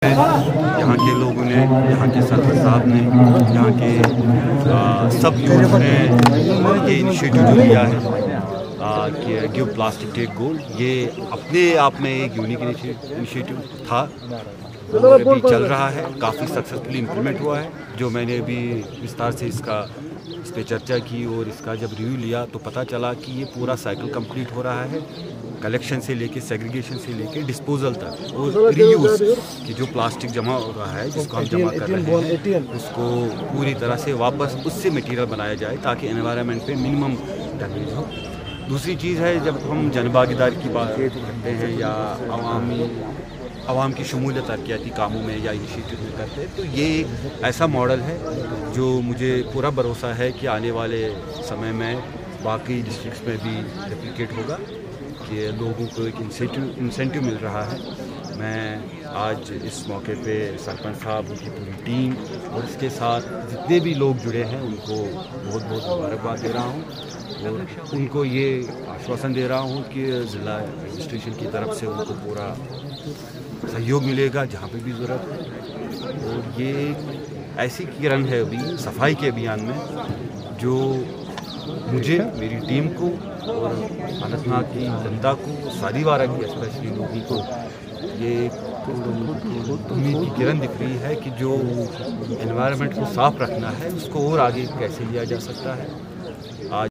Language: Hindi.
है। यहाँ के लोगों ने, यहाँ के सरपंच साहब ने, यहाँ के सब यूथ ने ये इनिशिएटिव जो लिया है कि गिव प्लास्टिक टेक गोल्ड, ये अपने आप में एक यूनिक इनिशिएटिव था और अभी चल रहा है, काफ़ी सक्सेसफुली इम्प्लीमेंट हुआ है। जो मैंने अभी विस्तार से इस पर चर्चा की और इसका जब रिव्यू लिया तो पता चला कि ये पूरा साइकिल कंप्लीट हो रहा है, कलेक्शन से लेके, सेग्रीगेशन से लेके डिस्पोजल तक और रीयूज कि जो प्लास्टिक जमा हो रहा है, जिसको हम जमा कर रहे हैं, उसको पूरी तरह से वापस उससे मटेरियल बनाया जाए ताकि एनवायरनमेंट पे मिनिमम डैमेज हो। दूसरी चीज़ है, जब हम जनभागीदारी की बात करते हैं या आवाम की शमूलियत तरक्याती कामों में या इनिशिएटिव में करते हैं, तो ये एक ऐसा मॉडल है जो मुझे पूरा भरोसा है कि आने वाले समय में बाकी डिस्ट्रिक्ट्स में भी रेप्लिकेट होगा कि लोगों को एक इंसेंटिव मिल रहा है। मैं आज इस मौके पे सरपंच साहब, उनकी पूरी टीम और इसके साथ जितने भी लोग जुड़े हैं उनको बहुत बहुत मुबारकबाद दे रहा हूँ और उनको ये आश्वासन दे रहा हूँ कि ज़िला एडमिनिस्ट्रेशन की तरफ से उनको पूरा सहयोग मिलेगा जहाँ पे भी ज़रूरत है। और ये ऐसी किरण है अभी सफाई के अभियान में जो मुझे, मेरी टीम को और अनंतनाग की जनता को, सारीवारा की स्पेशली लोगों को ये उम्मीद की किरण दिख रही है कि जो एनवायरनमेंट को साफ रखना है उसको और आगे कैसे लिया जा सकता है।